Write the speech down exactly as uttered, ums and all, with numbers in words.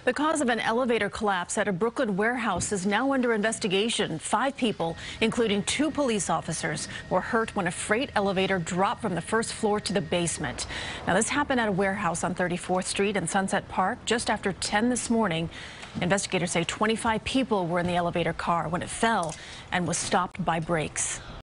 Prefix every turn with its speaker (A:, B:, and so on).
A: The cause of an elevator collapse at a Brooklyn warehouse is now under investigation. Five people, including two police officers, were hurt when a freight elevator dropped from the first floor to the basement. Now, this happened at a warehouse on thirty-fourth Street and Sunset Park just after ten this morning. Investigators say twenty-five people were in the elevator car when it fell and was stopped by brakes.